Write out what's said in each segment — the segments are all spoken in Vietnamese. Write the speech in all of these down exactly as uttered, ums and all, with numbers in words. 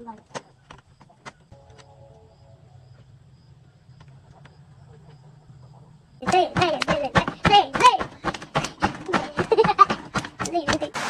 Đây, đây, đây, đây, đây, đây. Đây, đây, đây.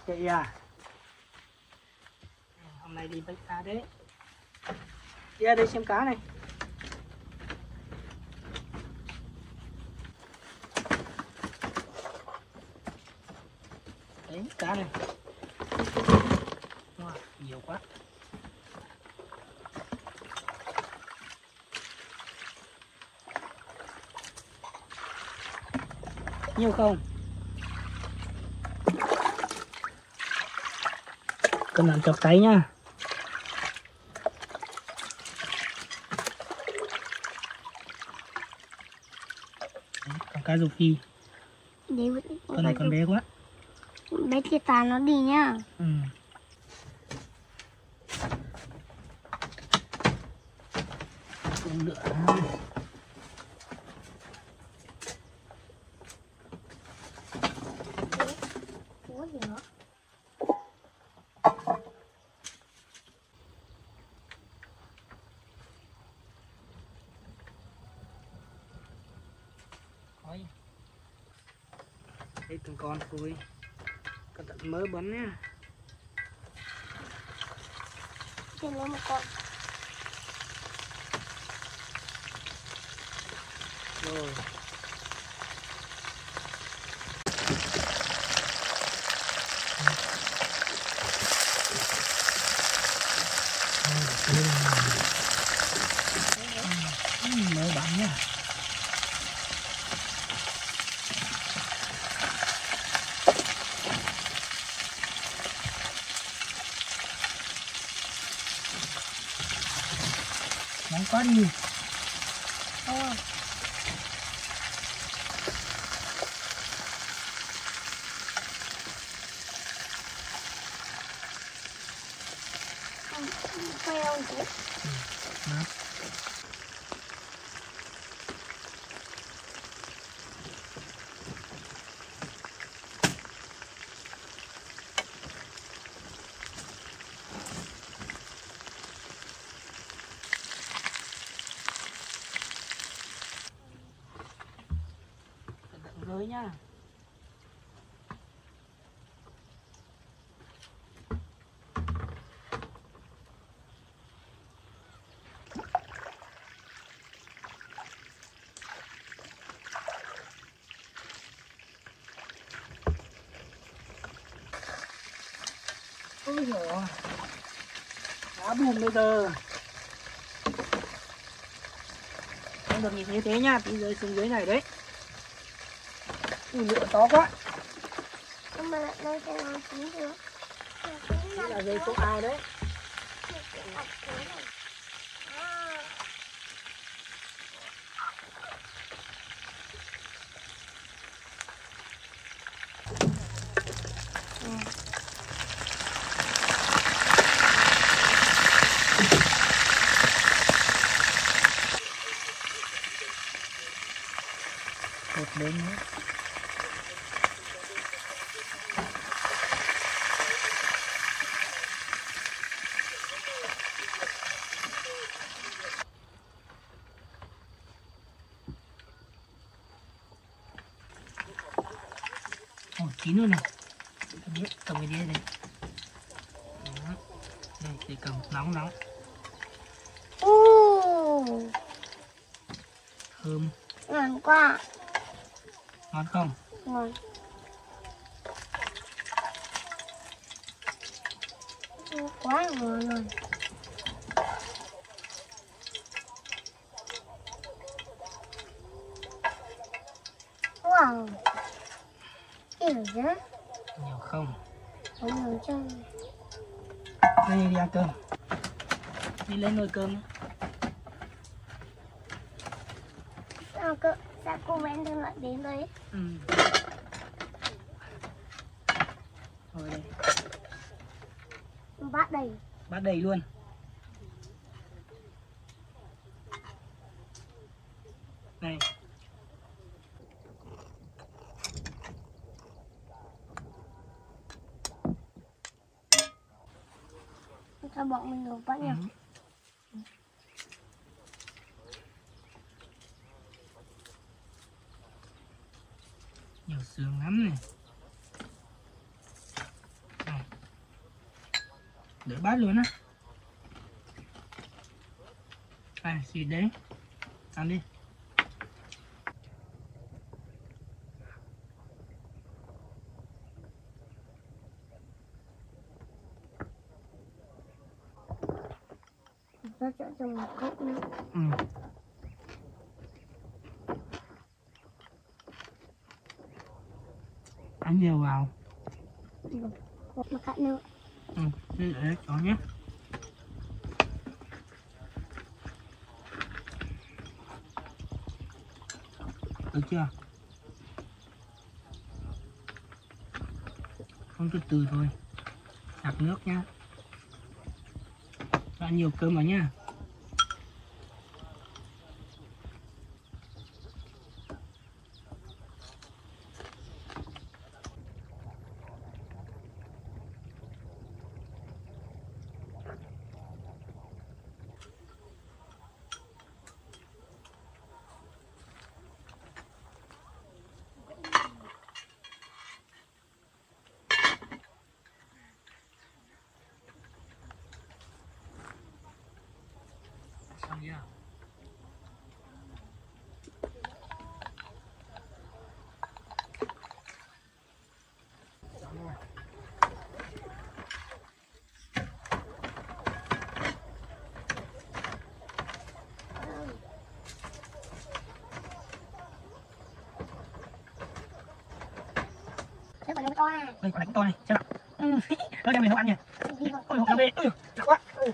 Chị à, hôm nay đi bắt cá đấy. Đi ra đây xem cá này. Đấy, cá này. Wow, nhiều quá. Nhiều không? Cẩn thận chọc tay nha. Đấy, còn cá rô phi. Con này còn bé quá. Bé chia tán nó đi nhá. Ừ. Cùng lửa. Ủa gì nữa? Ôi. Đây từng con cùi. Cẩn thận mớ bắn nha. Trên lấy một con. Rồi. Mớ bắn nha. Nóng quá đi. Ờ. Quay không chị? Ừ. Rơi nha. Ôi giời ơi, cá bùm bây giờ không được nhìn như thế nha, tí rơi xuống dưới này đấy. Ui, lửa to quá. Nhưng mà lại đây sẽ nói chín được. Đây là rơi xuống ao đấy. Một đến nữa. Ồ, chín luôn này. Biết cầm cái đĩa đây. Đó. Đây, để cầm nóng nóng. Uh, Thơm. ngon quá. Ngon không? Ngon. Quá ngon luôn. Wow. Nhiều chứ? Nhiều không? Không nhiều chứ. Đây, đi ăn cơm. Đi lên nồi cơm. Sao cơ? Sao cô Ben thân lại đến đây? Ừ. Rồi đây. Bát đầy. Bát đầy luôn. Này. Sao bọn mình được bát nhỉ? Ừ. Nhiều xương lắm này. Để bát luôn á. À, xịt đấy. Ăn đi. Nó cho trong một cốc nữa. Ừ. Ăn nhiều vào. Một cạnh nữa. Ừ, thế để cho nhé. Được chưa? Không, từ từ thôi. Sạc nước nhá. Cho ăn nhiều cơm vào nhá. Xong chưa? Xong rồi. Thế còn nó to à? Đây, quả này cũng to này, xem nào. Ừ. Nó đem về nấu ăn nhỉ. Ôi, hộp đi. Ừ, chắc quá. Ừ.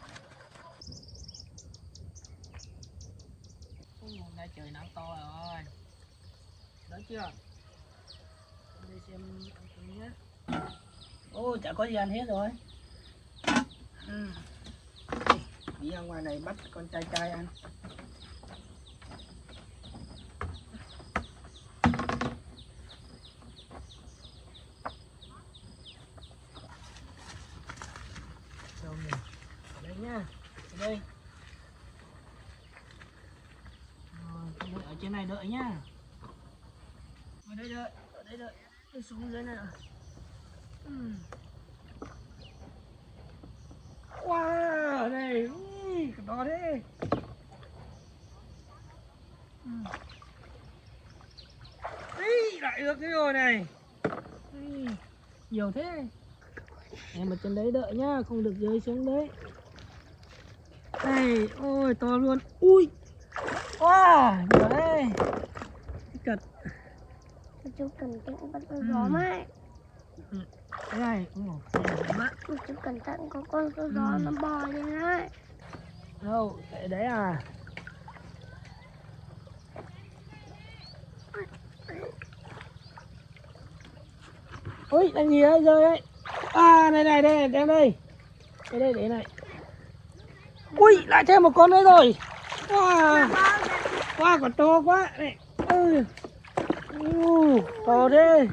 Hôm nay trời nắng to rồi. Đấy chưa? Đây xem ăn thử nhé. Ô, chả có gì ăn hết rồi. Ừ. Đi ra ngoài này bắt con trai trai ăn. Đâu nè. Đây nhá. Ở đây. Rồi, ở trên này đợi nhá. Ở đây đợi, ở đây đợi. Đi xuống dưới này rồi. Ừ. Wow, ở đây. Ui, to thế. Ừ. Ý, lại được cái rồi này. Ý, nhiều thế. Em ở trên đấy đợi nhá, không được rơi xuống đấy. Đây, ôi to luôn. Ui. Wow, nhiều thế. Cật. Chú cẩn thận bắt con gió mãi. Ừ. Cái này, ồ, Chú cẩn thận có con con gió nó bò lên đấy. đâu, cái đấy à? Ui, đang gì đấy rơi đấy. À, này này, đây, đem đây. Đây, đây, để này. Ui, lại thêm một con nữa rồi. Wow, wow, còn to quá. Này. Ừ. Ừ, to thế.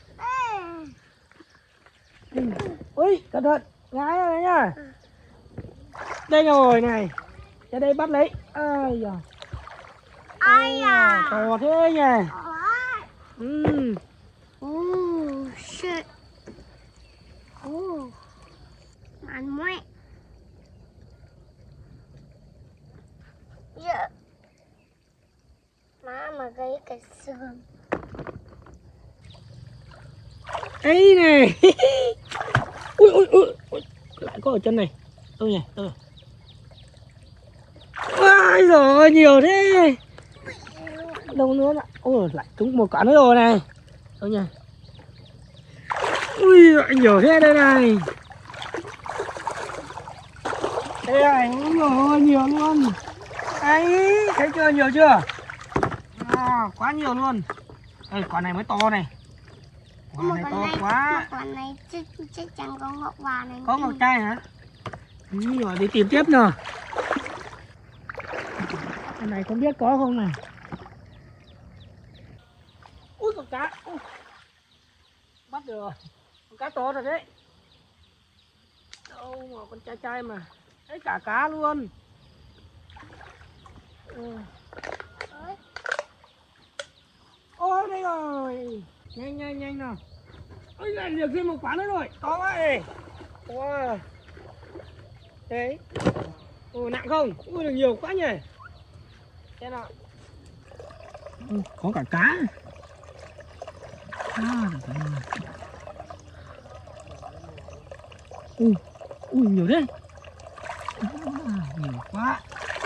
Ừ. Ui, cẩn thận, ngái rồi đấy nhá. Đây rồi này. Ra đây bắt lấy. Ai da. Ai à? To thế nhỉ. Ừ. Oh shit. Oh. Ăn mẹ. Dạ. Má mà gây cái xương. Ấy này. Ui, ui, ui, ui. Lại có ở chân này. Đâu nhỉ, đâu rồi. Ôi giời, nhiều thế. Đâu nữa lại. Ôi, lại trúng một quả nữa rồi này. Đâu nhỉ. Ui, lại nhiều thế đây này. Đây này, ôi nhiều luôn. Ấy, thấy chưa, nhiều chưa? À, quá nhiều luôn. Đây, quả này mới to này. Quả Một này con to này, quá. một con này chắc, chắc chắn có ngọc vàng này. Có ngọc trai hả? Ừ, rồi đi tìm tiếp nào. Cái này không biết có không này. Ui, con cá. Ui. Bắt được rồi. Con cá to rồi đấy. Đâu mà con trai trai mà. Đấy, cả cá luôn. Ừ. Ôi, đây rồi. Nhanh nhanh nhanh nào. Ôi, lại được thêm một quả nữa rồi. To quá này. Wow. Đấy. Ồ, nặng không? Ui, được nhiều quá nhỉ. Xem nào. Ừ, có cả cá. À, được rồi. Ui, ui, nhiều đấy. À, nhiều quá.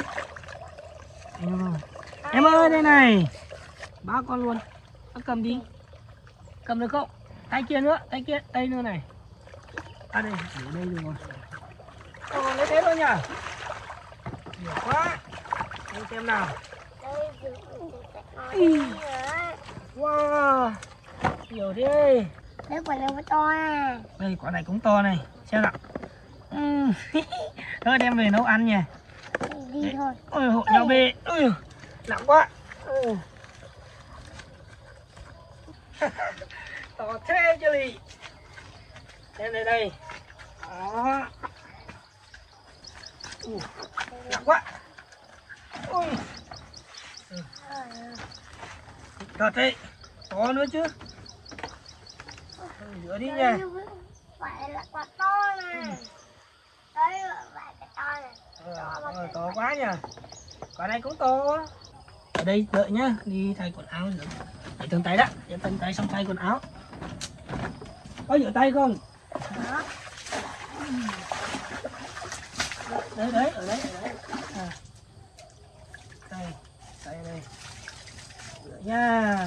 Em, em ơi, đây này. Ba con luôn. Bác cầm đi. Cầm được không? Tay kia nữa, tay kia, đây nữa này. À đây, để đây được rồi. Ồ, lấy thế thôi nhỉ? Nhiều quá. Anh xem nào. Ý. Wow, nhiều thế. Đấy quả này mới to à. Đây, quả này cũng to này. Xem nào. Uhm. Thôi đem về nấu ăn nha. Đi đấy. Thôi. Ôi, hộ nhau về. Ôi, nặng quá. Ừ. To thế chứ gì. Xem đây đây. Đó. Ừ. Nặng quá. Ôi. Ừ. Thật đấy. To nữa chứ. Rửa đi nha. Phải là quả to này. Ừ. Đấy phải cái to này. Ờ, ờ, to quá nhỉ. Quả này cũng to. Ở đây đợi nhá, đi thay quần áo rửa. Để từng tay đã, để từng tay xong thay quần áo. Có rửa tay không? Đó. Đấy đấy, ở đấy, ở đấy. À. Đây, đây đây. Rửa nha.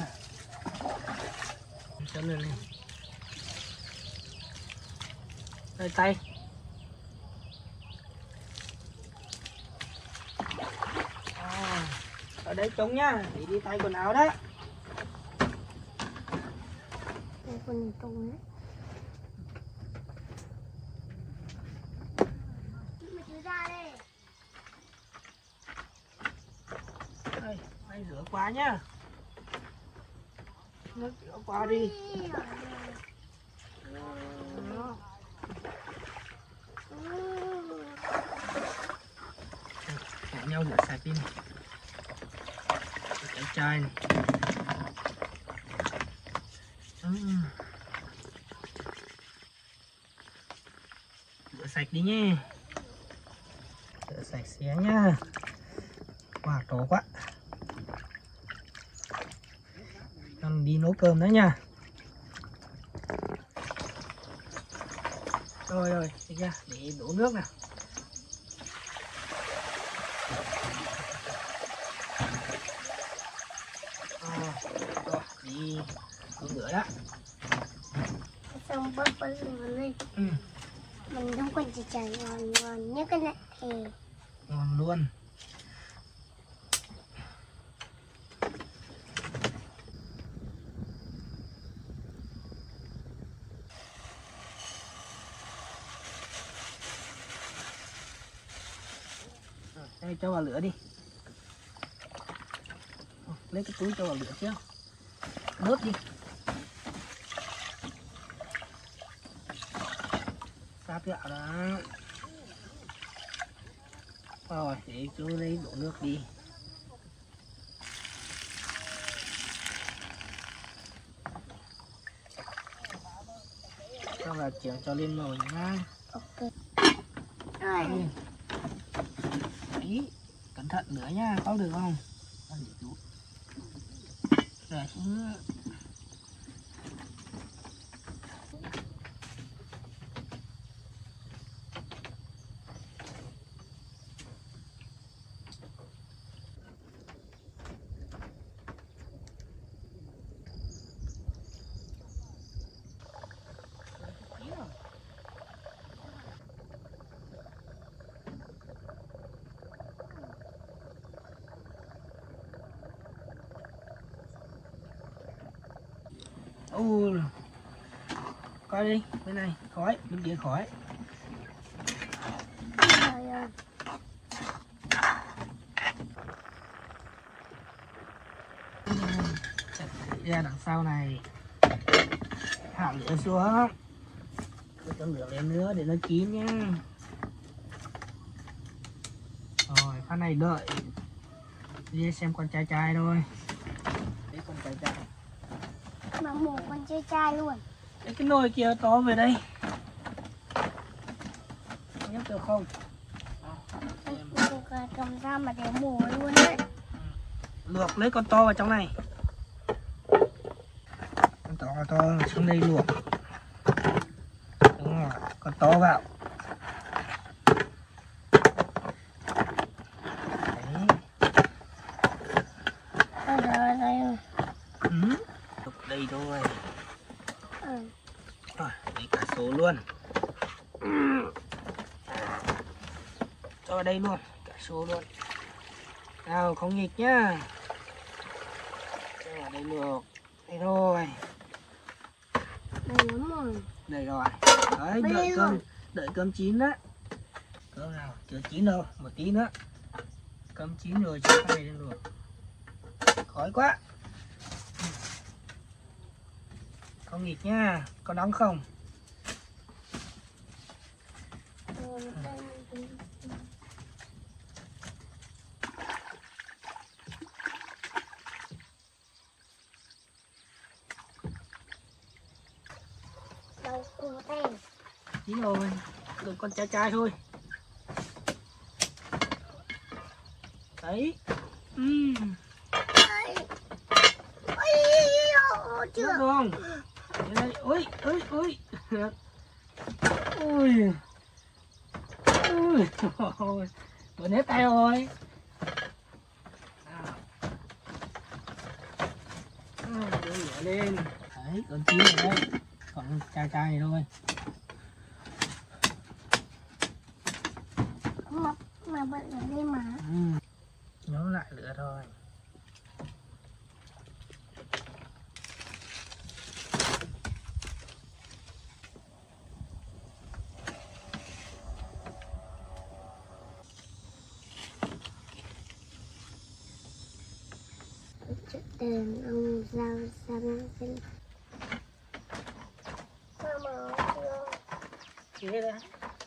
Chấm lên này. Đây tay. À, ở đây trống nhá, để đi thay quần áo đó. Đây quần trống đấy. Mà chú ra đây. Đây, đây rửa qua nhá. Nước rửa qua đi. Đó. Hẹn nhau rửa sạch đi này. Cái chai này. Ừ. Rửa sạch đi nhé. Rửa sạch xé nhá. Wow, to quá. Con đi nấu cơm đấy nha. Rồi rồi, đi ra để đổ nước nào. À, rồi, đi đổ rửa đó. Xong bớt bớt lên. Ừ. Mình không còn chỉ chảy ngon ngon như cái này thì Ngon luôn. Đây, cho vào lửa đi. Lấy cái túi cho vào lửa trước. Đốt đi. Sáp gạo đó. Rồi, để chú lấy đổ nước đi. Cho vào chèo cho lên nồi nhá. ok. Rồi. Ừ. Đấy, cẩn thận nữa nha, có được không? Rồi. Ồ, coi đi, bên này khói, bên kia khói. Rồi rồi. Ra đằng sau này, hạ lửa xuống, cho lửa lên nữa để nó chín nhá. Rồi, phát này đợi đi xem con trai trai thôi. Đấy, con trai trai. Mà mổ con chơi trai luôn. Đấy, cái nồi kia to về đây. Nhấc được không? Cầm ra mà để mổ luôn đấy. Luộc lấy con to vào trong này. Con to to xuống đây luộc. Đúng rồi, con to vào. Đấy. Đây rồi, đây rồi. Ừ. Đây thôi. Ừ. Rồi, lấy cả số luôn. Cho vào đây luôn, cả số luôn. Nào, không nghịch nhá. Cho vào đây luộc. Đây thôi. Đây lắm rồi. Đây rồi. Đấy, đợi cơm, đợi cơm chín đó. Cơm nào, chưa chín đâu, một tí nữa. Cơm chín rồi cho cái này lên luộc. Khói quá. Không nghịch nha, có nóng không? Đâu cùng tay. Chín rồi, đừng con chai chai thôi. Đấy. Uhm. Ôi, chưa. Được không? Đây, ôi, ôi, ôi. Ui. Ui. Ôi. Bữa hết tay rồi. À, đưa lửa lên. Đấy, còn chín rồi đây. Còn chai chai này thôi. Mà, mà bật lửa lên mà. Ừ. Nhóm lại lửa thôi. Đèn ông rau xanh xanh. Mama chưa. Thế đó.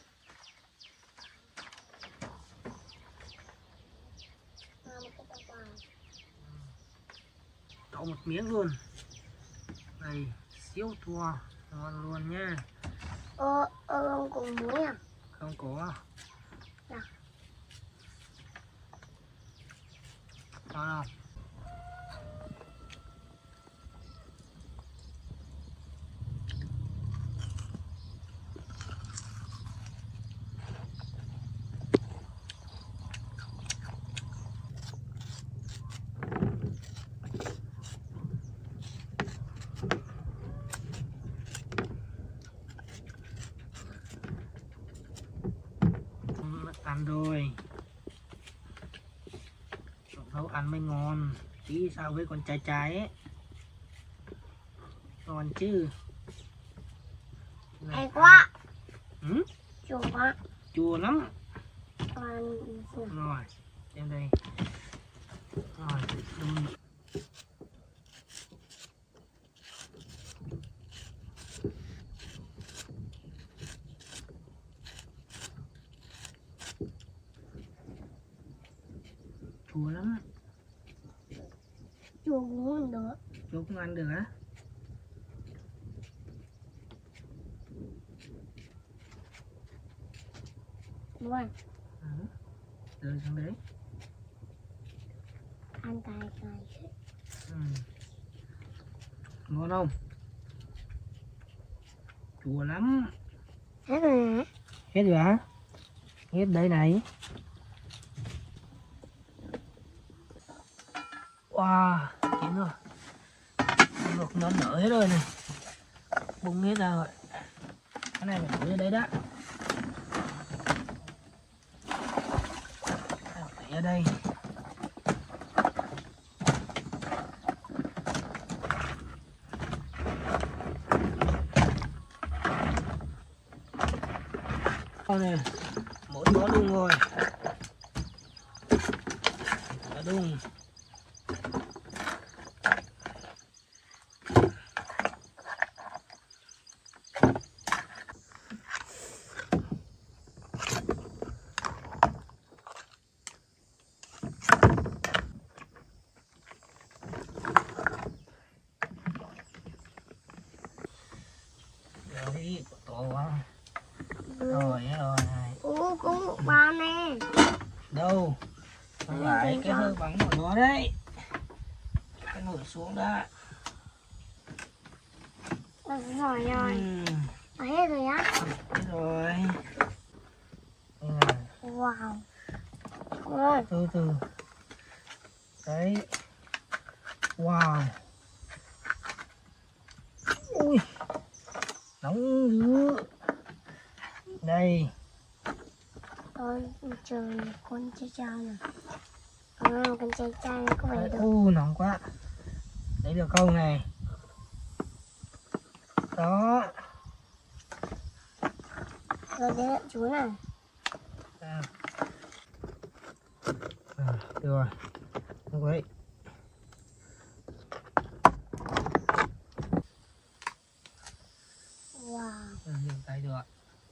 Đổ một miếng luôn. Này, siêu thua, ngon luôn nha. Ơ, ơ, ông cùng muối à? Không có. Nào. Ngon không? Ăn rồi. Nấu ăn mới ngon. Tí sao với con trái trái ấy. Ngon chứ. Hay quá. Ừ? Chua quá. Chua lắm. Còn... Rồi, đem đây. Rồi, đun. Chua lắm. Chua cũng ăn được. Chua cũng ăn được á? Đúng rồi. Ừ. Rơi xuống đấy. Ăn cay cay. Ừ. Ngon không? Chua lắm. Hết rồi hả? Hết rồi hả? Hết đây này. Wow, chín rồi. Luộc nó nở hết rồi này. Bung hết ra rồi. Cái này phải đổ ở đây đó. Phải ở đây. Này, mỗi món đung rồi. Đã đung. Rồi, to quá. Rồi, rồi. Ủa, cũng ba nè. Đâu, không phải cái hơi bắn của nó đấy. Cái nổi xuống đã. Rồi rồi rồi. Ừ. Ở hết rồi á. Hết rồi. Wow. Ôi. Từ từ. Đấy. Wow. Ui. Nóng dữ. Đây. Ôi, trời, con trai trai này. À, con trai trai có vẻ được. U nóng quá. Lấy được không này? Đó. Rồi đến lợn chú này. À. À, được rồi. Không vậy. Wow. Ừ, dùng tay được.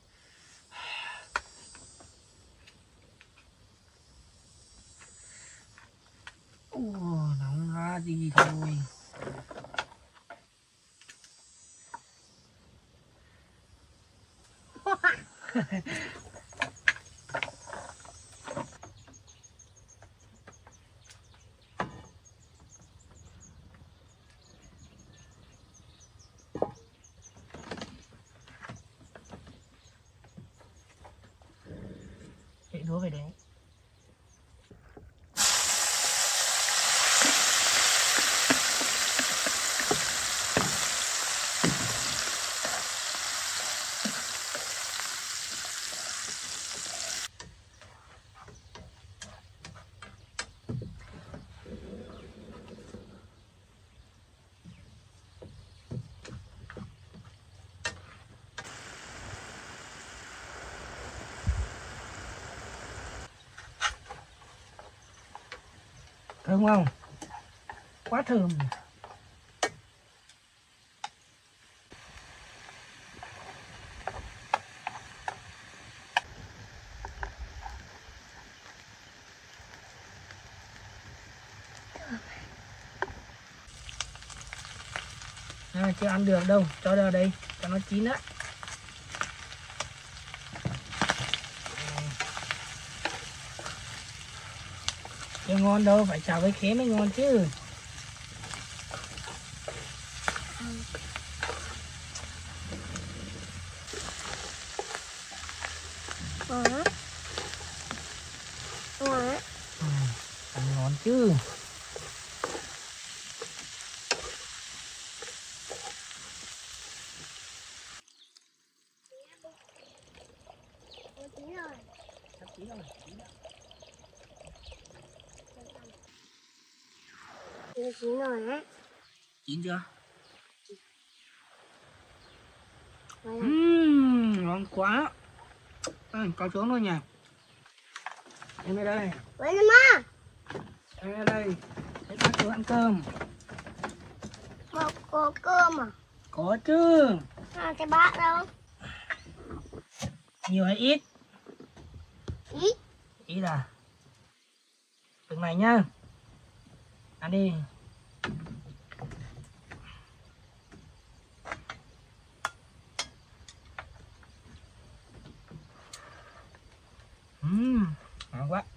Ồ, nóng ra gì thôi. Chạy đũa về đấy. Thơm không? Quá thơm. À, chưa ăn được đâu, cho vào đây cho nó chín á. Chưa ngon đâu, phải xào với khế mới ngon chứ. Ngon á. Ngon á. Ừ, ăn ngon chứ. Chín rồi. Chín rồi. Chín rồi á. Chín chưa? Rồi. Uhm, ngon quá. À, có xuống thôi nhỉ. Em ở đây. Vậy nè má. Em ở đây. Để bác xuống ăn cơm. Có, có cơm à? Có chứ. À, cái bát đâu? Nhiều hay ít? Ít. Ít à? Từng này nhá. Ăn đi. Uhm, ngon quá.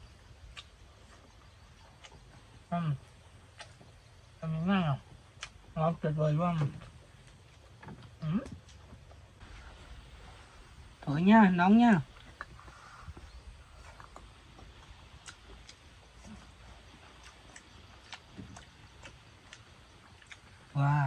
Uhm. Ăn miếng này nào. Ngon tuyệt vời luôn. Uhm. Thổi nha, nóng nha. Wow.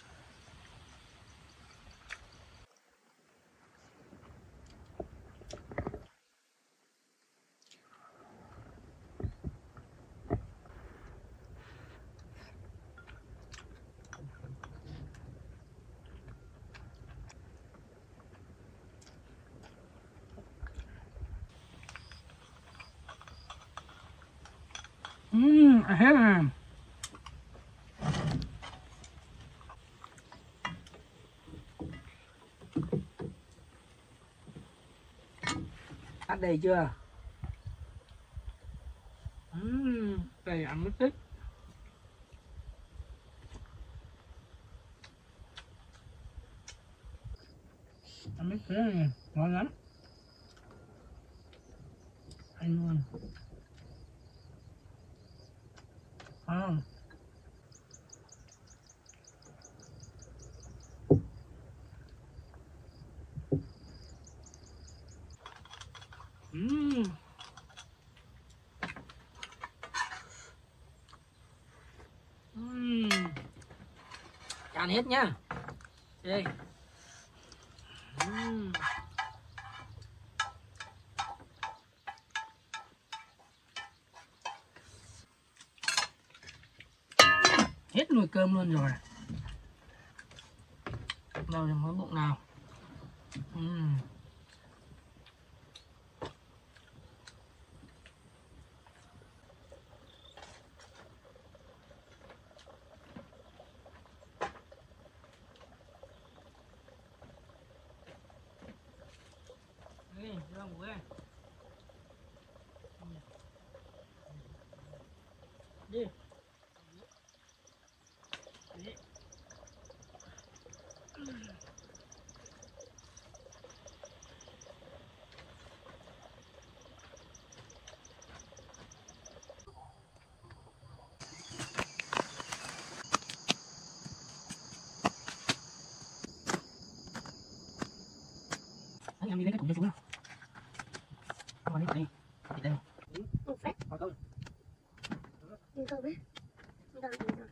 Uhm, ăn hết rồi. Ăn đầy chưa? Uhm, đầy ăn mới thích. Ăn mấy cái này ngon lắm. Ăn luôn. À. Uhm. Uhm. Chan hết nhá. Đây. Uhm. Hết nồi cơm luôn rồi. Đâu là món bụng nào. Uhm. Đây, ra ngủ đây. Đi. Đi. Anh em đi lấy cái thùng cho chú nào. Không vào đây, đây. Đây. Một phép. Vào thôi. Đi thôi biết. Đi thôi, đi thôi.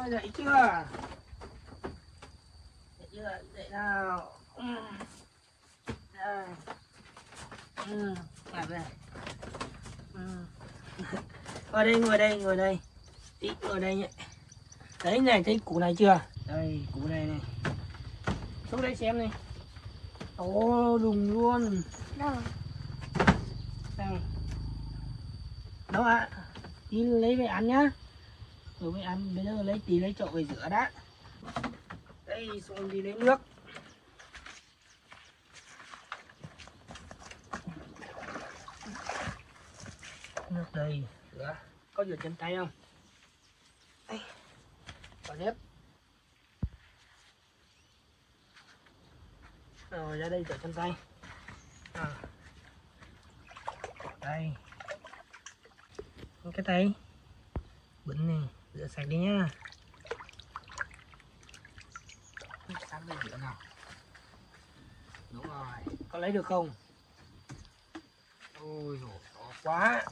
Dậy chưa? Dậy chưa? Dậy nào. Ừ. Đây. Ừ. Làm đây. Ừ. Ngồi đây, ngồi đây, ngồi đây. Tí ngồi đây nhé. Đấy này, thấy củ này chưa? Đây, củ này này. Xuống đây xem này. Ồ, đùng luôn. Đâu? Đây. Đâu ạ? À? Tí lấy về ăn nhá. Rồi về ăn, bây giờ lấy tí lấy chậu về rửa đã. Đây, xuống đi lấy nước. Nước đây, rửa. Có rửa chân tay không? Đây. Có nếp. Rồi ra đây rửa chân tay. À. Đây. Cái tay bẩn này, rửa sạch đi nhá. Sáng đây rửa nào. Đúng rồi, có lấy được không? Ôi dồi, to quá.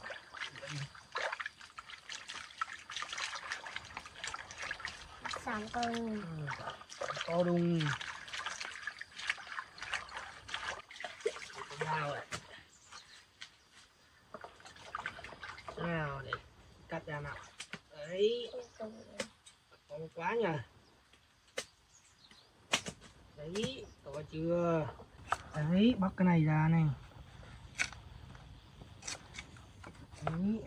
Sàn to đùng. Ừ, to đùng. Nào ạ. Nào để cắt ra nào. Đấy. To quá nhỉ. Đấy, to chưa? Đấy, bóc cái này ra này. Đấy.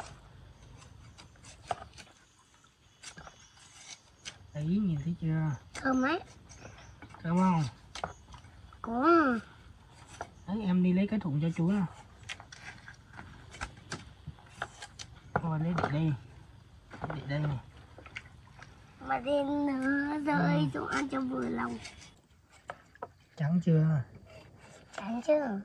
Đấy, nhìn thấy chưa? Thơm ấy. Thơm không? Có. Đấy, em đi lấy cái thùng cho chú nào. Rồi lấy để đây. Để đây này. Mà đen nữa rơi ừ. Xuống ăn cho vừa lòng. Trắng chưa? Trắng chưa?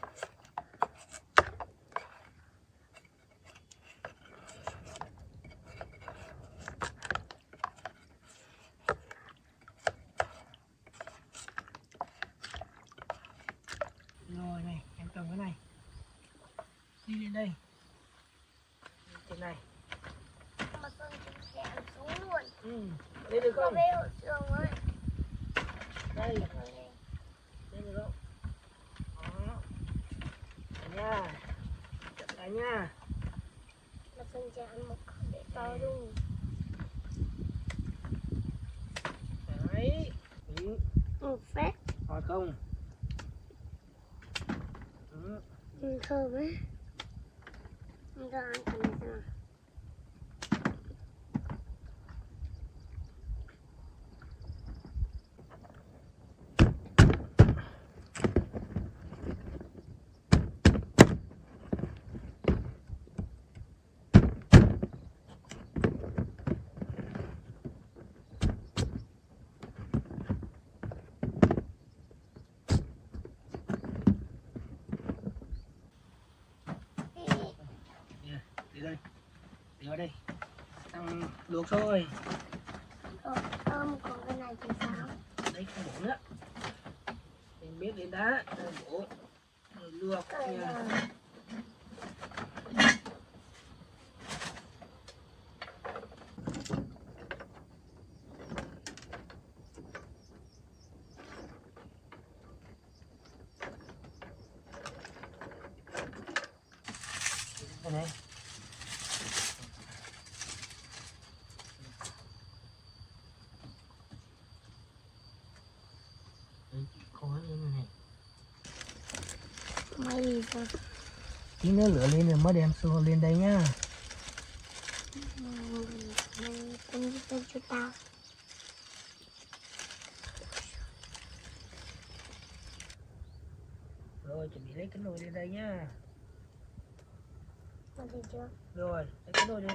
Rồi này, em cầm cái này. Đi lên đây. Trên này. Mà con sẽ ăn xuống luôn. Ừ, đây được không? Có trường ơi. Đây. Đây được không? Đó. Đây nha. Chậm lại nha. Mà con sẽ ăn một khẩu để to luôn. Đấy. Ừ. Một phép. Ngọt không? Ừ. Ừ, thơm ấy. Không cho ăn cái này sao? Đây, đi vào đây, đang luộc thôi. Ờ, thơm, còn cái này thì sao? Đây không bổ nữa. Mình biết đến đá, rồi bổ, rồi luộc nha. Đây này. Mày gì sao? Tí nữa lửa lên rồi mới đem xô lên đây nhá. Con đi tên cho tao. Rồi chuẩn bị lấy cái nồi lên đây nhá. Con đi chưa? Rồi, lấy cái nồi lên.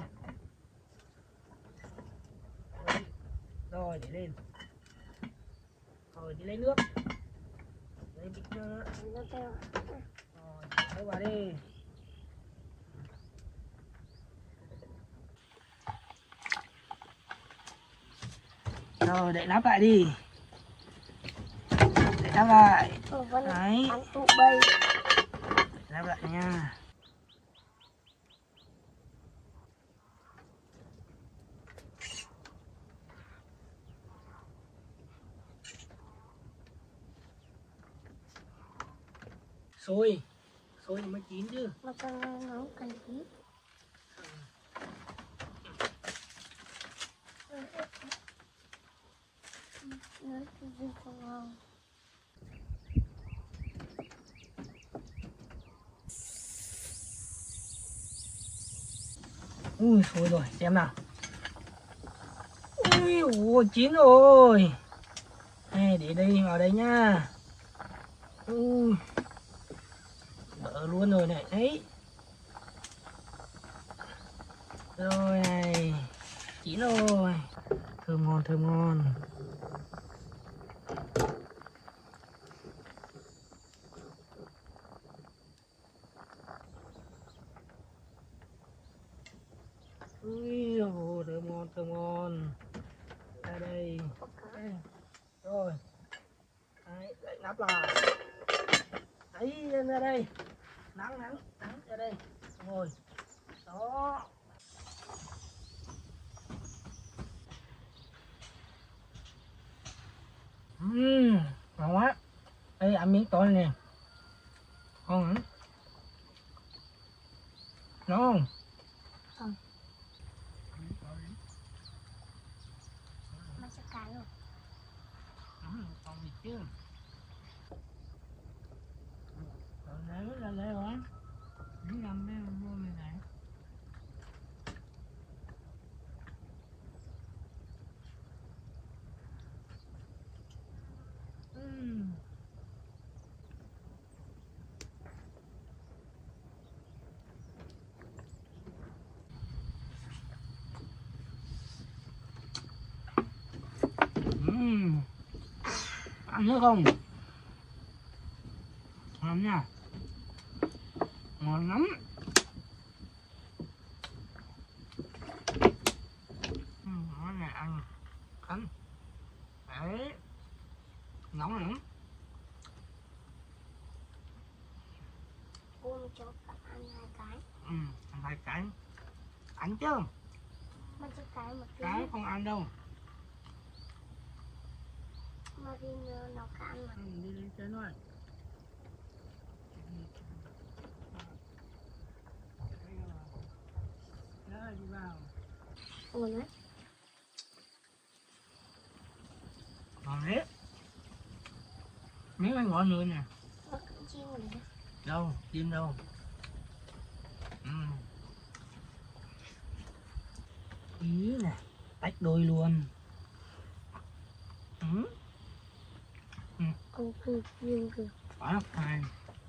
Rồi, rồi để lên. Rồi đi lấy nước. Lấy bịch nữa. Rồi, lấy vào đi. Rồi đậy nắp lại đi. Đậy nắp lại. Đấy. Ăn tụ bay. Đậy nắp lại nha. Sôi, sôi thì mới chín chứ. Mà cần nấu cần tí. Nó cứ không ngon. Ui, sôi rồi, xem nào. Ui, ôi, chín rồi. Đây, để đây, vào đây nha. Ui, đỡ luôn rồi này, đấy. Rồi này, chín rồi. Thơm ngon, thơm ngon. Ui, ồ, thơm ngon, thơm ngon. Ra đây. Đây. Rồi. Đấy, đậy nắp lại. Đấy, lên ra đây. Nắng, nắng, nắng ra đây. Rồi. Đó. Uhm, ngon quá. Đây, ăn miếng to này nè. Ngon hả? Ngon. Không. Mà sẽ cắn rồi. Còn gì chứ? Còn lấy là lấy hả? Miếng năm mấy mua này này. Uhm. Uhm. Ăn nữa không? Ngon nha. Ngon lắm. Uhm, ngon này ăn. Ăn. Đấy. Nóng lắm. Ôm cho cả ăn hai cái. Ừ, ăn hai cái. Ăn chứ. Mà chỉ cái một tí. Cái không ăn đâu. Mà đi nấu cả ăn mà. Ừ, đi đi chơi thôi. Đây, đi vào. Ủa nữa. Ngon đấy. Miếng ăn ngon nữa nè. Nó cũng chiên rồi đấy. Đâu, chim đâu. Ừ. Ý nè, tách đôi luôn. Ừ. Ừ. Cô cứ riêng cứ. Quá hay.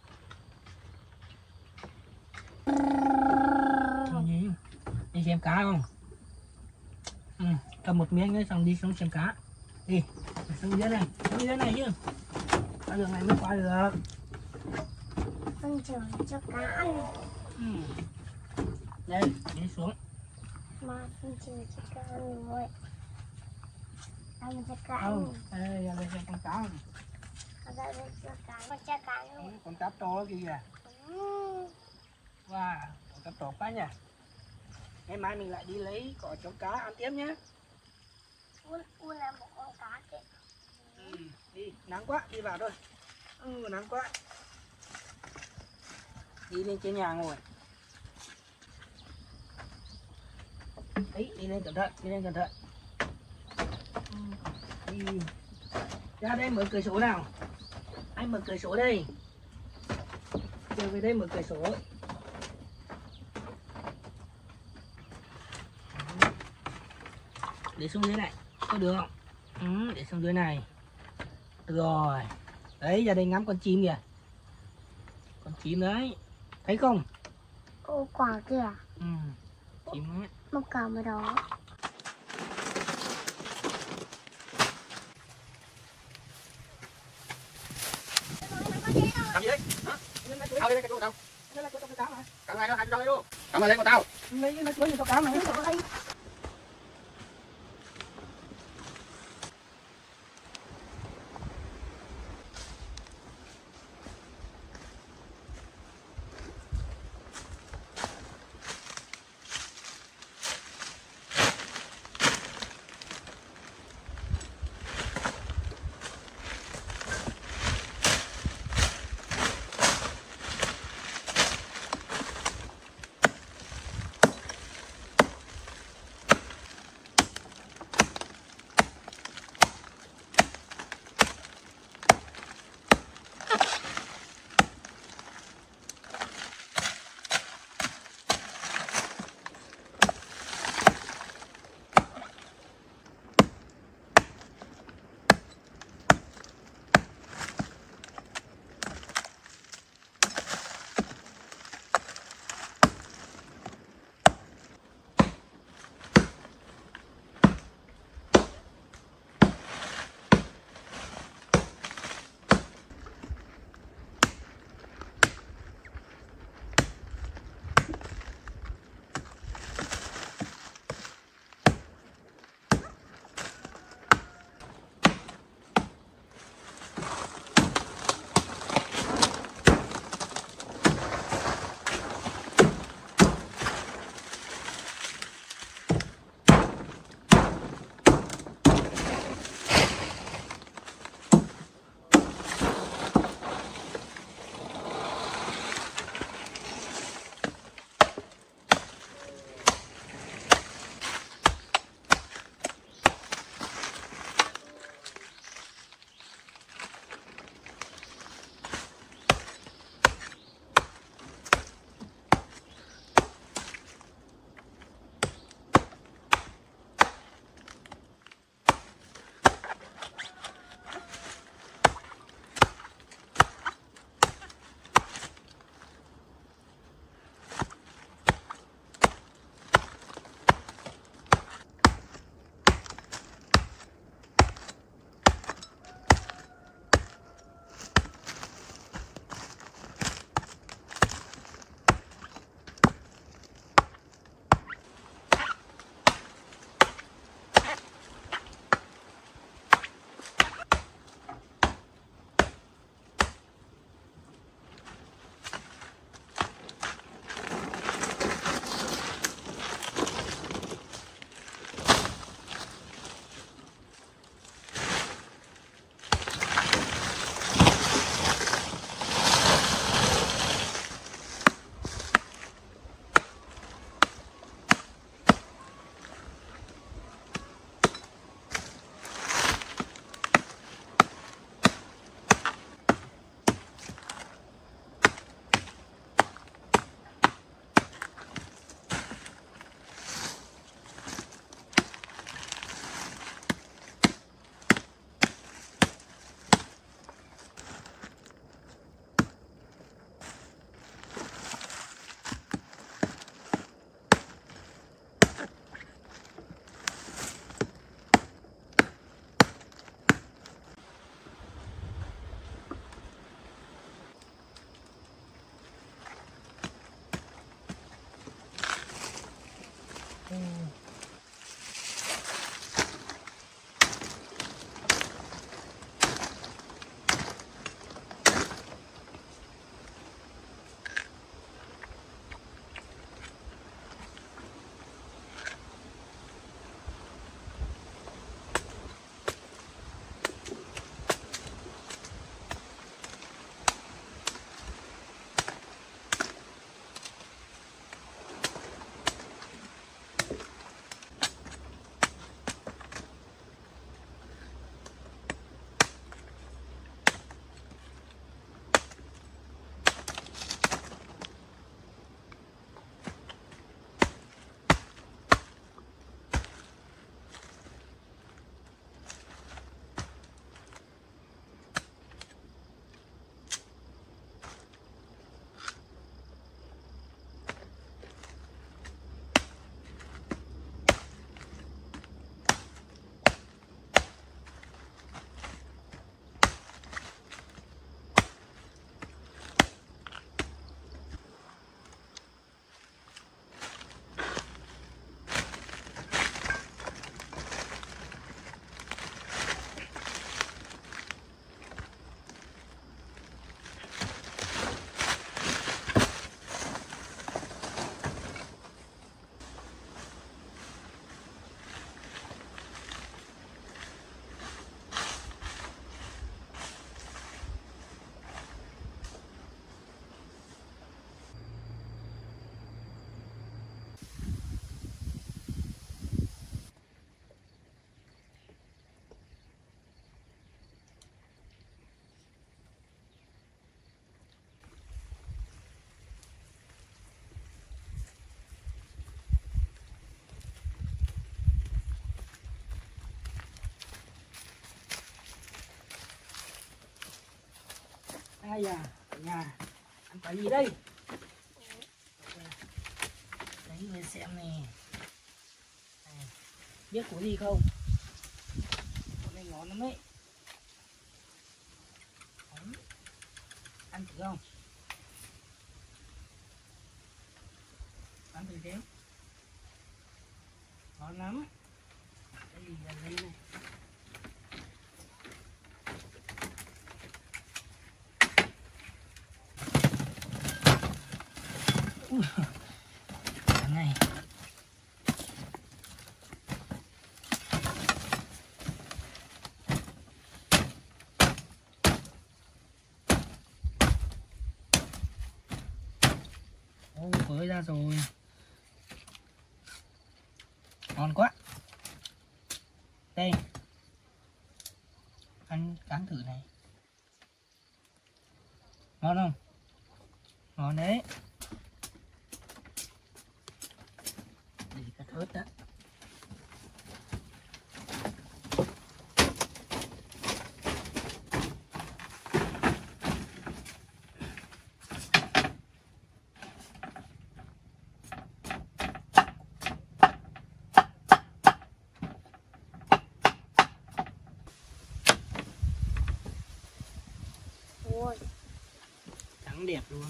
Đi, đi xem cá không? Ừ. Cầm một miếng ấy xong đi xuống xem cá. Đi, xuống dưới này, xuống dưới này chứ. Qua đường này mới qua được. Con chờ cho cá ăn. Ừ. Đây, đi xuống. Mà con chờ cho cá ăn rồi. Ăn cho cá Không, ăn. đây là đây xem con cá này. Con ra đây cho cá. Con cho cá Ừ, luôn. con cá to kìa. Ừ. Wow, con cá to quá nhỉ. Ngày mai mình lại đi lấy cỏ cho cá ăn tiếp nhé. Uôn, uôn là một con cá kìa. Ừ, đi, nắng quá, đi vào thôi. Ừ, nắng quá. Đi lên trên nhà ngồi. Đấy, đi lên cẩn thận, đi lên cẩn thận. Ừ, đi. Ra đây mở cửa sổ nào. Anh mở cửa sổ đây. Trở về đây mở cửa sổ. Để xuống dưới này, có được không? Ừ, để xuống dưới này. Được rồi. Đấy, ra đây ngắm con chim kìa. Con chim đấy. Thấy không? Ô quả kìa. Ừ, chim đấy. Một cả mà đó. Làm gì đấy? Hả? Ao đây cái con tao. Cầm này nó hành rồi luôn. Cầm này con tao. Lấy nó lấy con cá này. ai à ở nhà ăn cái gì đây? Đấy về xem nè. Này, biết của gì không? Con này ngon lắm đấy. Đấy. Ăn thử không? Ăn thử xem. Ngon lắm. Đây gần đây này. Ui, cái này. Ô, mới ra rồi. Ngon quá. Đây. Ăn cắn thử này. Ngon không? Ngon đấy. Để cả thớt đó. Ôi, Trắng đẹp luôn.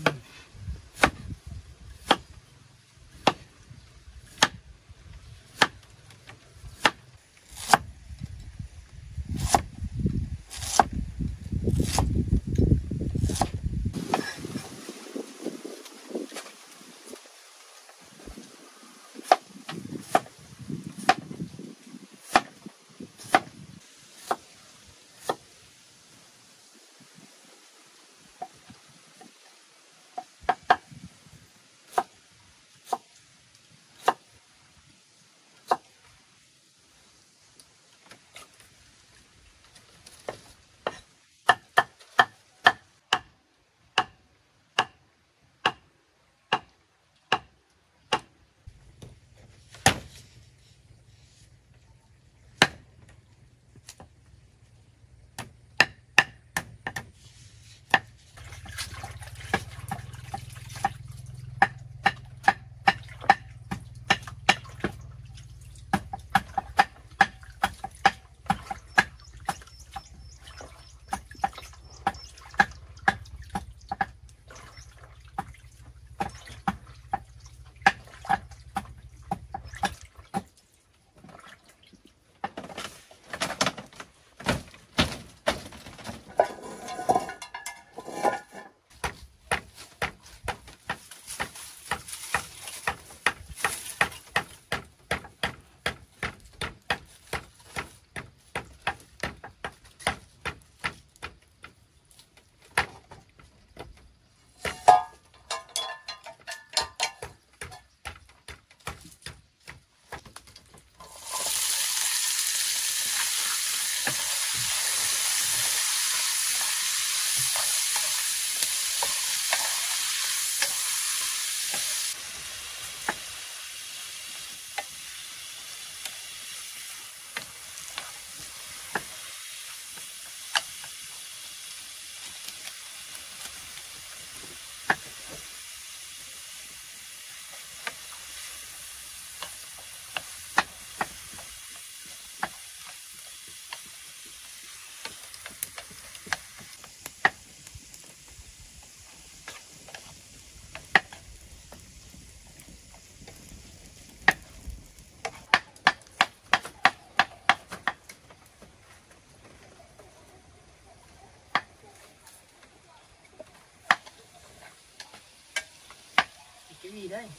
Cái gì đây?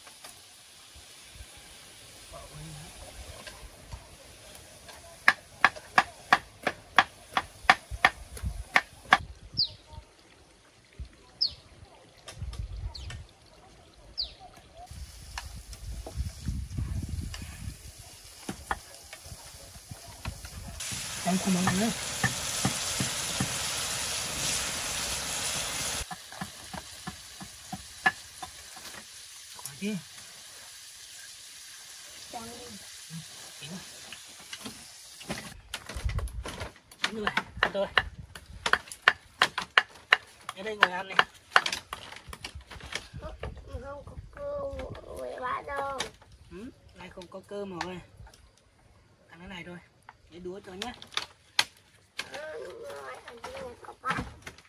Đây không mọi người. Quả kia. trắng đi. Đúng rồi, ăn thôi. Ở đây ngồi ăn này. Không có cơm với bạn đâu. Ừ, này không có cơm rồi. Ăn cái này thôi. Để đũa cho nhé. Ừ, đúng rồi, ở đây này có bạn.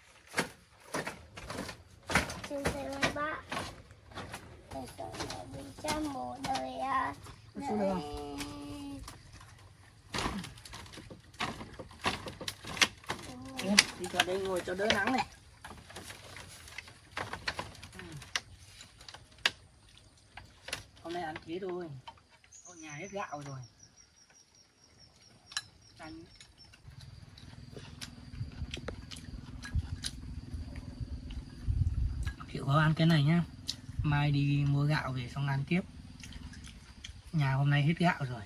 Xin chào các bạn. Tôi sẽ ở bên trong một đời à. Xuống được không? Đi, đi vào đây ngồi cho đỡ nắng này. Ừ. Hôm nay ăn thế thôi. Ở nhà hết gạo rồi. Ăn. Chịu khó ăn cái này nhá. Mai đi mua gạo về xong ăn tiếp. Nhà hôm nay hết gạo rồi.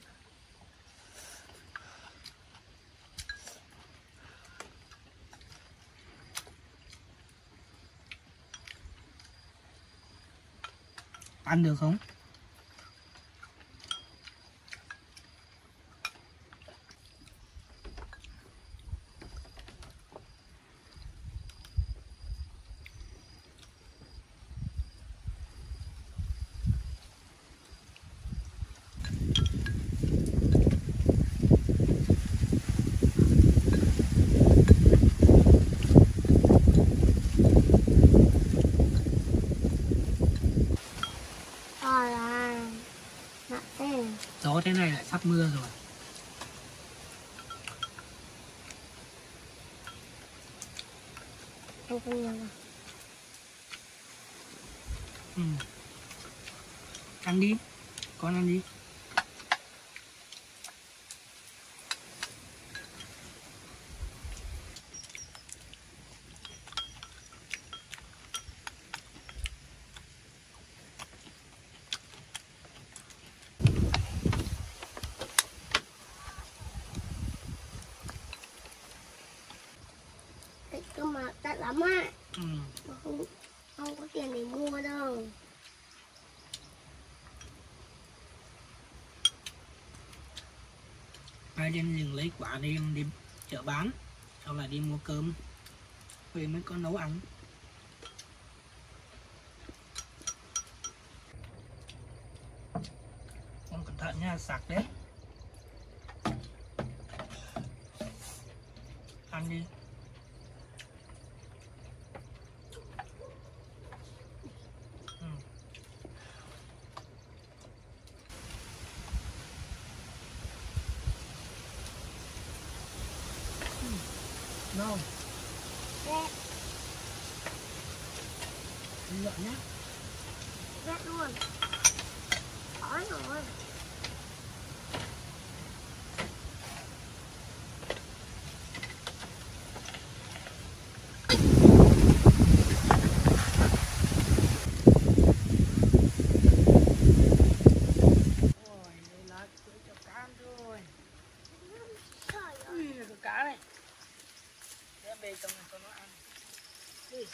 Ăn được không? À là nặng thế. Gió thế này lại sắp mưa rồi. Anh không nhớ đâu. Ừ. Ăn đi. Con ăn đi. Cái cơ mà đắt lắm á. Ừ. Mà không, không có tiền để mua đâu. Mai đem dừng lấy quả đi em đi chợ bán. Sau lại đi mua cơm. Về mới có nấu ăn. Con cẩn thận nha, sạc đấy. Ăn đi. Ừ. No. Rét, Đi lợn nhé. rét luôn. Ói rồi. Ôi, đây là cưới cho cá rồi. Trời ơi. Ui, là con cá này. Đem về trong này cho nó ăn. Đi.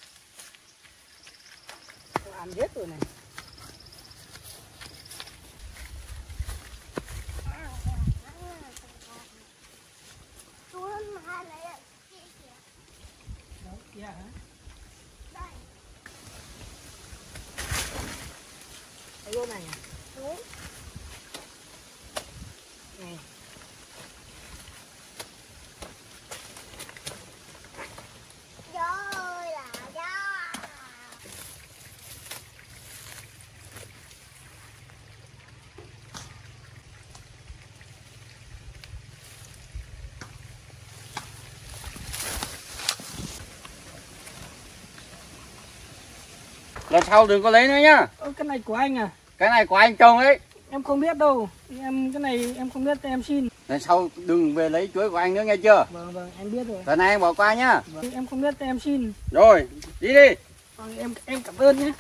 Nó ăn hết rồi này. Xuống mà hai lấy ạ. Kia kìa. Đâu kia hả? Đây. Cái lô này à? Đúng. Này. Gió ơi là gió. Lần sau đừng có lấy nữa nhá. Ơ, cái này của anh à? Cái này của anh trồng ấy. Em không biết đâu. Em cái này em không biết, em xin. Lần sau đừng về lấy chuối của anh nữa nghe chưa? Vâng vâng, em biết rồi. Lần này anh bỏ qua nhá. Vâng. Em không biết, em xin. Rồi, đi đi. Vâng, em em cảm ơn nhé.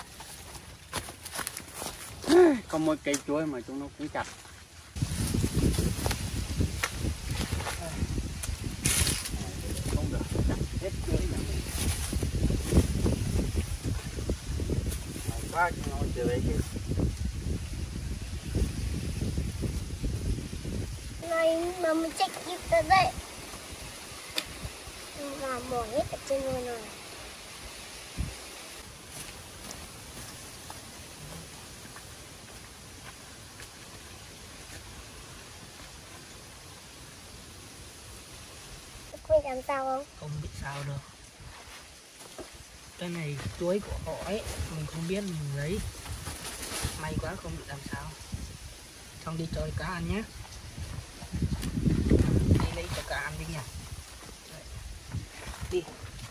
Có một cây chuối mà chúng nó cũng chặt. Không được, chặt hết chuối nhà mình. Này quá chúng nó chưa lấy chứ. Này mà mình check kịp tới đây. Mà bỏ hết ở trên người này. làm sao không? Không bị sao đâu. Cái này chuối của họ ấy, mình không biết mình lấy. May quá không bị làm sao. Xong đi cho cá ăn nhé. Đi lấy cho cá ăn đi nha. Đi.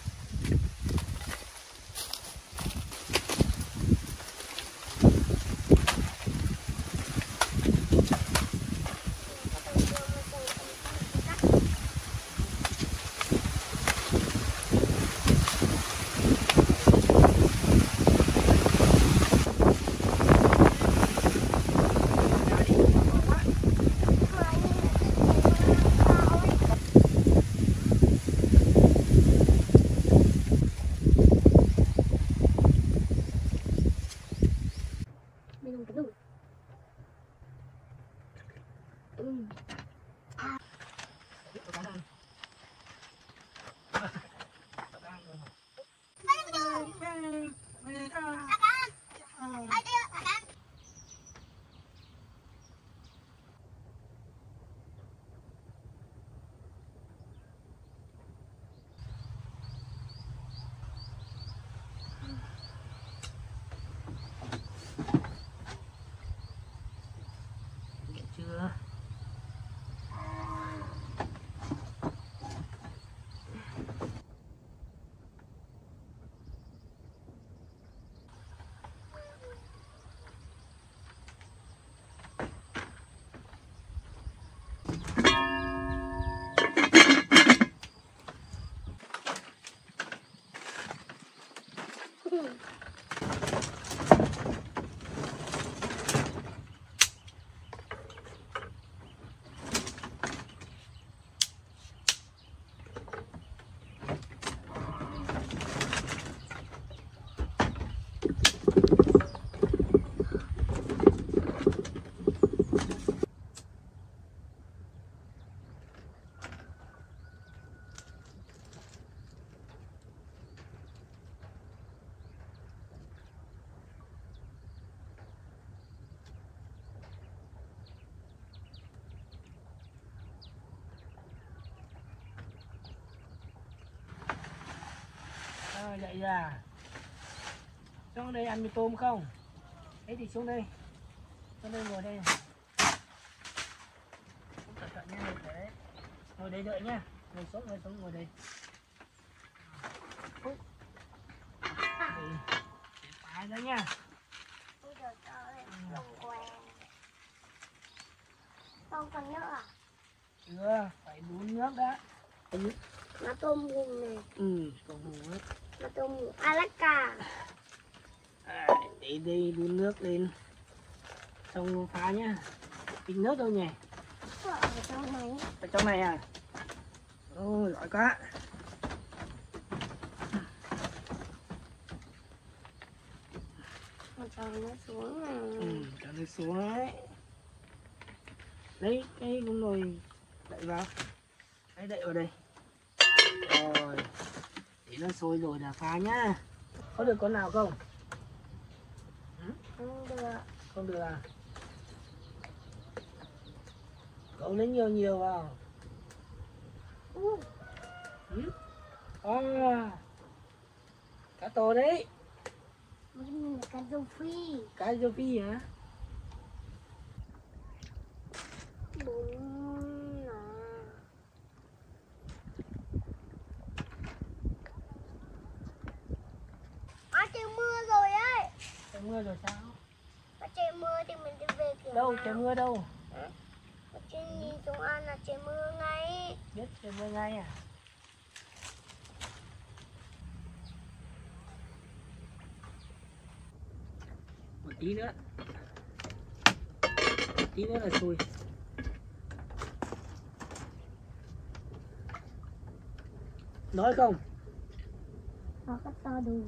Chưa. À, dậy ra. Xuống đây ăn mì tôm không? Thế thì xuống đây. Xuống đây ngồi đây. Xuống cẩn thận nha. Đấy. Ngồi đây đợi nhá. Ngồi xuống, ngồi xuống, ngồi đây. Ui. Để phá ra nha. Ôi trời ơi, đồng què. Không còn nước à? Chưa, phải đun nước đã. Nó tôm hùm này. Ừ, tôm hùm ấy. Nó tôm hùm Alaska. À, để đây đun nước lên. Xong phá nhá. Tính nước đâu nhỉ? Ở trong này. Ở trong này à? Ôi, giỏi quá. Mà cho nó xuống này. Ừ, cho nó xuống đấy. Lấy cái cũng nồi đậy vào. Đấy, đậy vào đây. Rồi. Để nó sôi rồi là phá nhá. Có được con nào không? Không được. Không được à? Cậu lấy nhiều nhiều vào. Uh. Ừ? À, cá to đấy. Mình là cá rô phi. Cá rô phi hả? Đúng là. À, trời mưa rồi ấy. Trời mưa rồi sao? À, trời mưa thì mình đi về kiểu Đâu, nào? trời mưa đâu? Hả? Ở trên nhìn xuống ăn là trời mưa ngay. Biết trời mưa ngay à? Một tí nữa. Một tí nữa là sôi. Nói không? Nó có to đủ.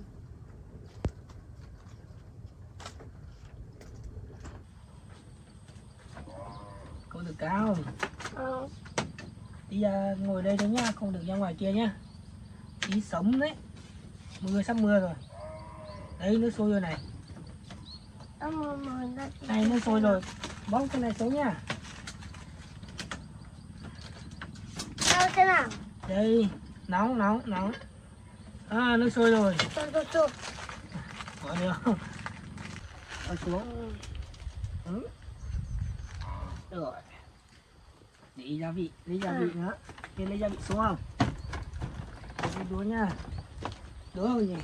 Có được cá không? Ờ. Đi ra ngồi đây thôi nhá, không được ra ngoài kia nhá. Tí sống đấy. Mưa sắp mưa rồi. Đấy, nước sôi rồi này. Ờ, mưa mưa ra. Này, nước sôi rồi. Bóc cái này xuống nhá. Đâu thế nào? Đây, nóng, nóng, nóng. À, nước sôi rồi. Sôi, sôi, sôi. Bỏ được không? Bỏ xuống. Ừ. Được rồi. Để gia vị, lấy gia vị nữa. Thế lấy gia vị xuống không? Lấy đũa nha. Đũa rồi nhỉ?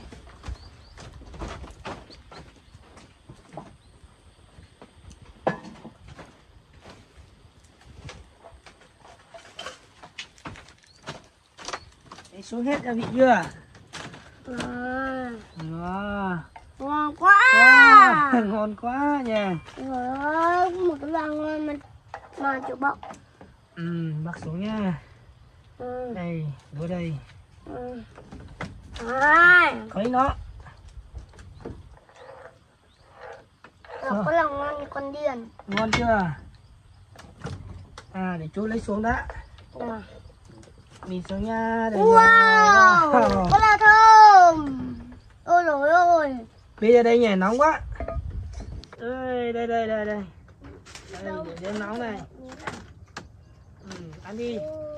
Lấy xuống hết gia vị chưa? À, Đó. ngon quá. Wow, ngon quá nha. Trời ơi, một cái bàn ngon mà mà chịu bọc. Ừ, bắt xuống nha. Ừ. Đây, đũa đây. Ừ. À, Khuấy nó. nó có lòng ngon như con điên. Ngon chưa? À, để chú lấy xuống đã. À. Mì xuống nha. Đây Wow, rồi. có là thơm. Ôi trời ơi. Bây giờ đây nhỉ, nóng quá. Đây, đây, đây, đây, đây. Đây, để đến nóng này. Ừ, ăn đi.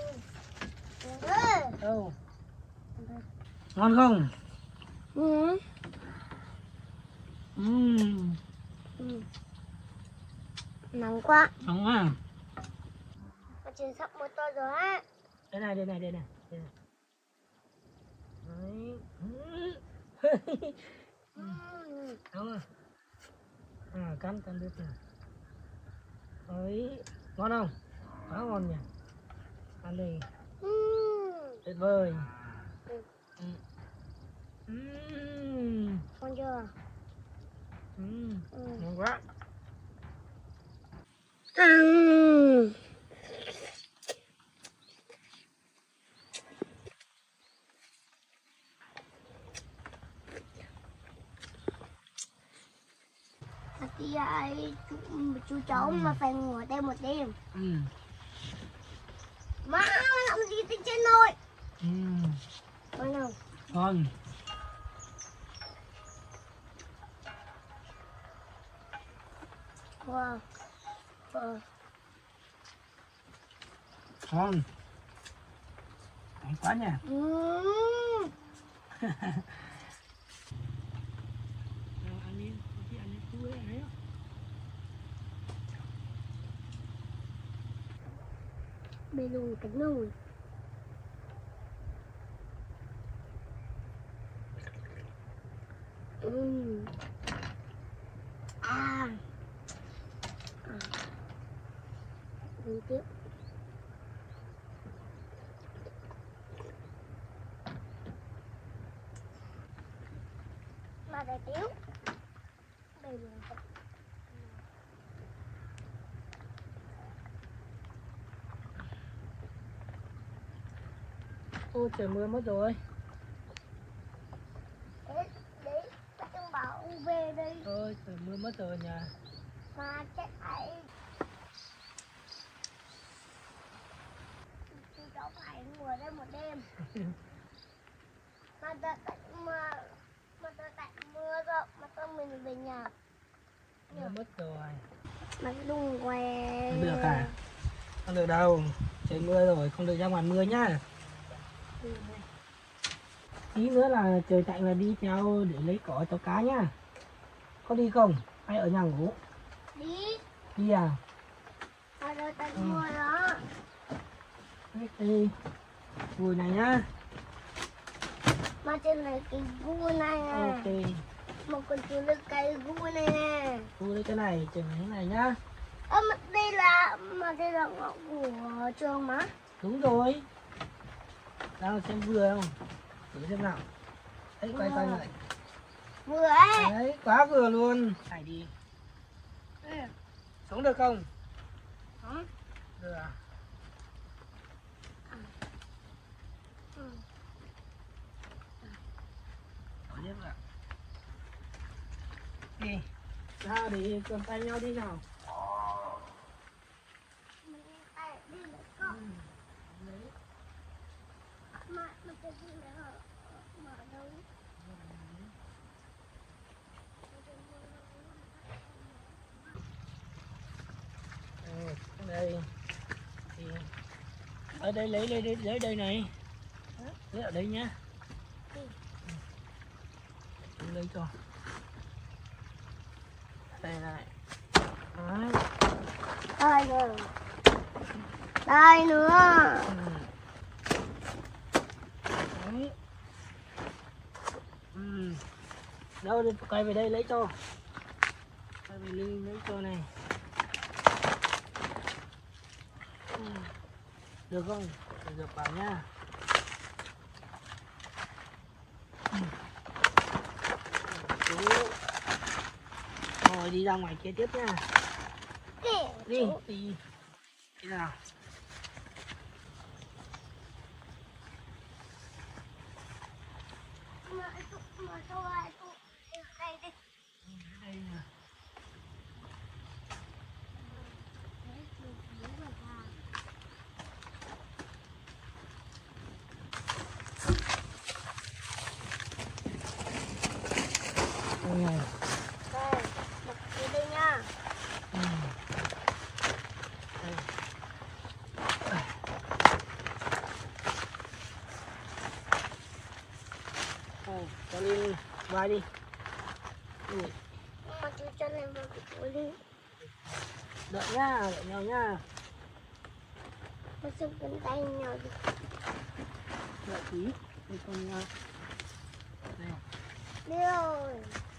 Đâu? Ngon không? Ừ. Uhm. Ừ. Nóng quá. Nóng à? Mà trời sắp mưa to rồi á. Đây này, đây này, đây này. Đây này. Đấy. Ừ. Nóng à? À, cắn, cắn đứt nè. Đấy. Ngon không? Quá ngon nhỉ? Ăn đi. Ừ. Tuyệt vời. Ừ. Ừ. Uhm. Ngon chưa? Uhm. Ừ. Ngon quá. Ừ. Thì ai chú, chú cháu mà phải ngủ ở đây một đêm. Ừ. Má làm gì tính trên nồi. Ừ. Ngon không? Ngon. Wow. Wow. Ngon. Ngon quá nhỉ. Ừ. Ăn đi, ăn đi, chú ấy ấy. Bê luôn cái nồi. Ừ. À. À. Đi tiếp. Mà để tiếu. Bê luôn. Ô, trời mưa mất rồi. Đấy, đấy, bác Trương bảo ông về đây. Ôi, trời mưa mất rồi nhỉ. Mà chết ấy. Chú cháu phải ngủ ở đây một đêm. Mà đợt mà mà đợt tại mưa rồi, mà tôi mình về nhà. Mưa mất rồi. Mà đùng què. Không được à? Không được đâu. Trời mưa rồi, không được ra ngoài mưa nhá. Ừ. Tí nữa là trời tạnh là đi theo để lấy cỏ cho cá nhá. Có đi không? Hay ở nhà ngủ? Đi. Đi à? Mà đợt tại Ừ. mưa đó. Đấy, đi. Vui này nhá. Mà trên này cái gu này nè. Ok. Một con chú được cái gu này nè. Vui lấy cái này, chừng cái này nhá. Ơ mà đây là mà đây là ngõ của trường mà. Đúng rồi. Nào xem vừa không? Thử xem nào. Đấy, quay quay lại. Vừa ấy. Đấy, quá vừa luôn. Này đi. Ừ. Sống được không? Hả? Được à? Ừ. Có tiếp ạ. Đi. Nào để cầm tay nhau đi nào. Mình tay đi nữa con. Mà mà cái gì nữa hả? Mà ở đâu? Ừ, đây. Thì ở đây lấy lấy lấy lấy đây này. Thế ở đây nhá. Tôi lấy cho. Đây này. Đấy. Đây nữa. Đây nữa. Ừ. Đấy. Ừ. Đâu đi quay về đây lấy cho. Quay về ly lấy cho này. Ừ. Được không? Được vào nha. Ừ. Chú. Rồi đi ra ngoài kia tiếp nha. Đi, đi. Đi nào. Đây nè. Đây này. Đây, đặt đi đây nha. Ừ. Đây. Đây, cho lên vai đi. Ừ. Mà chú cho lên vào cái túi đi. Đợi nha, đợi nhau nha. Nó xúc cánh tay nhau đi. Đợi tí. Đây con nhau. Đây. Đi rồi.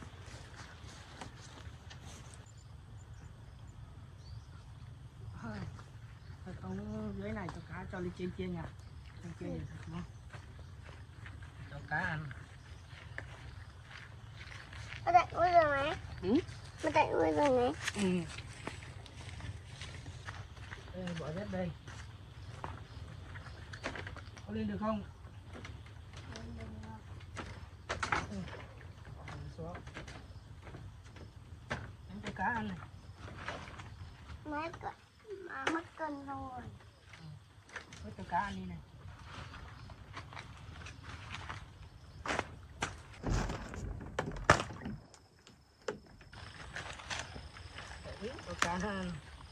Thôi. Thôi con dưới này cho cá cho lên trên kia nha. Trên kia nhìn thấy không? Cho cá ăn. Nó đậy bây giờ này. Ừ? Nó đậy bây giờ này. Ừ. Đây, bỏ hết đây. Có lên được không? Ừ. Bỏ xuống. Em cho cá ăn này. Mấy cân mà mất cân rồi. Vớt cho cá ăn đi này. Đấy, cho cá ăn.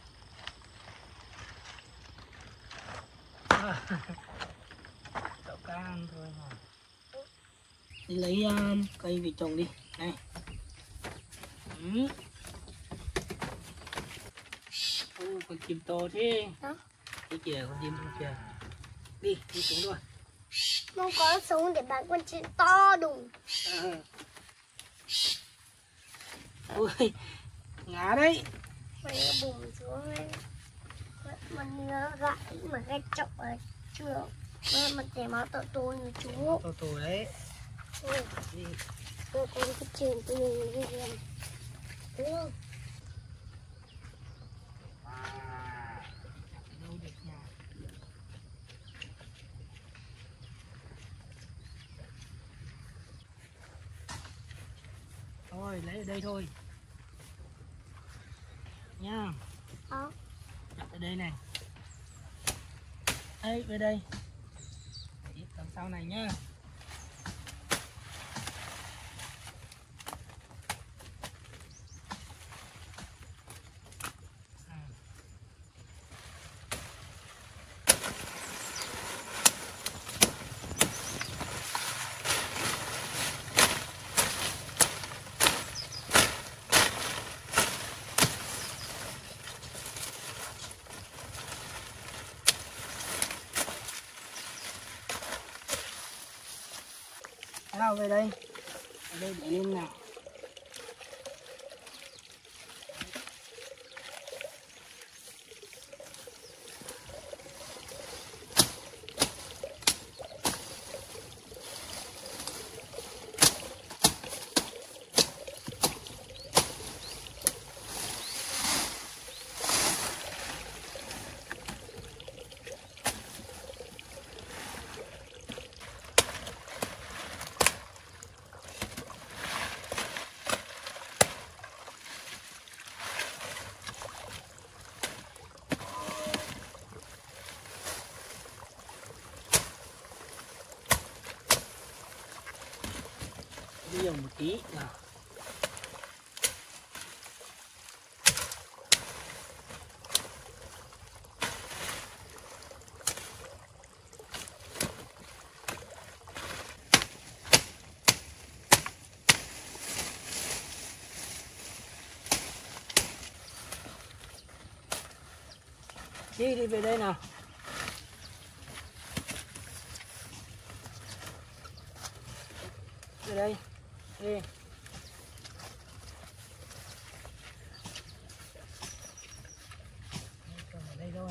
Cho cá ăn thôi mà. Đi lấy um, cây về trồng đi. Này. Ừ. Ô, con chim to thế. Đó. Cái kìa, con chim kìa. Đi, đi xuống thôi. Không có súng để bán con chim to đùng. À. Ôi, ngã đấy. Mày bùm xuống đấy. Mình nhớ gãi mà cái chọc ở trường. Mình để máu tội tôi như chú. Tổ tổ đấy. Ui, Đi. tôi có cái trường tôi nhìn đi kìa. Đúng không? Đâu được nhà. Thôi, lấy ở đây thôi. Nha. Đó. Đặt ở đây này. Đây, về đây. Đấy, đằng sau này nhá. Nào về đây. Ở đây để lên nào. Nhiều một tí nào. Đi đi về đây nào. Về đây. Đi. Ở đây thôi.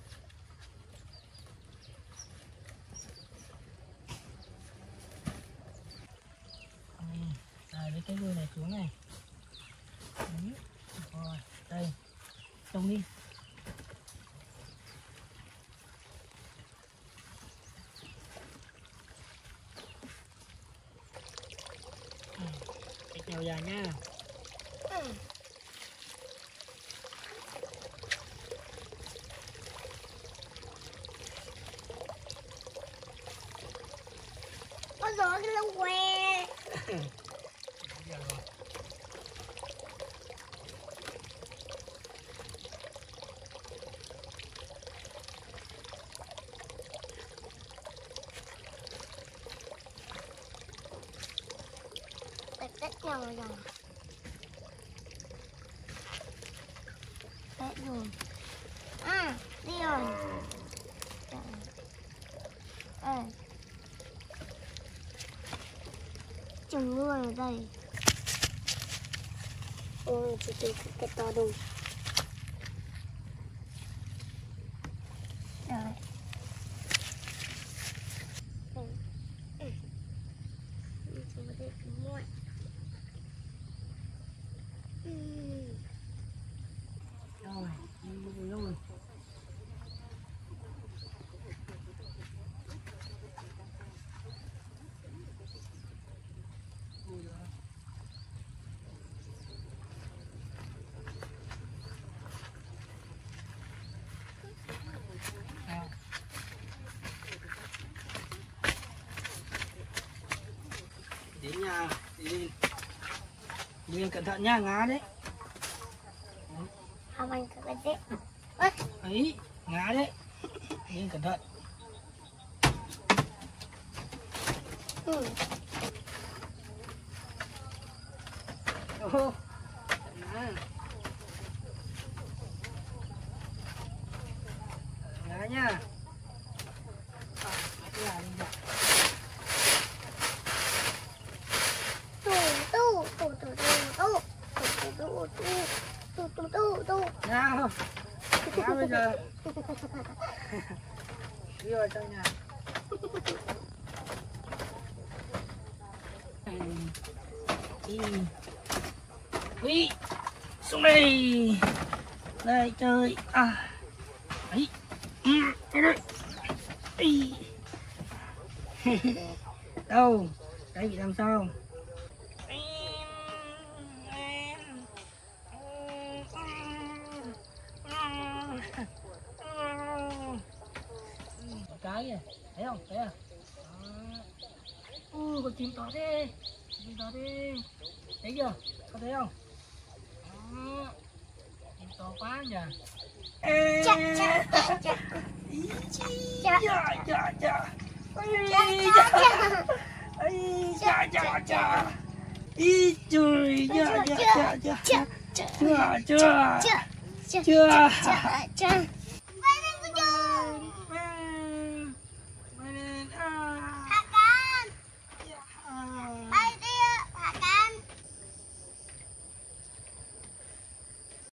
Rồi lấy cái đuôi này xuống này. Đấy. Rồi, đây. Trông đi. Cái kèo dài nha. Ôi giời ơi, cái lông què. Tách tách nhau rồi. Tách rồi. À, đi rồi. À. Trồng luôn ở đây. Ôi, chị tôi cái to đùng. Rồi. Ừ. Ừ. Chúng ta đây cũng muộn. Ừ. Rồi, đi rồi. Đến nhà, đi lên. Đi lên cẩn thận nha, ngá đấy. Không anh cứ cái đấy. Ấy, ngá đấy. Đi lên cẩn thận. Ừ. Ô, ngá. Ngá nha. À, cái nhà đi nhỉ. Tu tu tu tu tu tu tu tu tu tu tu. Nào, ngá bây giờ. Đi vào trong nhà. Đi. Đi. Xuống đây. Đây chơi. À. Đấy. Ừ, đây đây. Đi. Đâu? Cái bị làm sao? Cái kìa, thấy không? Thấy à? Ui, con chim to thế. Chim to thế. Thấy chưa? Có thấy không? Đó. Chim to quá nhỉ. Ê. Chà chà chà chà. Chà chà chà chà. Ây chà. Ây chà chà chà. Ý trời, chà chà chà chà. Chà chà Chưa chưa. chà chà Chưa. chà chà.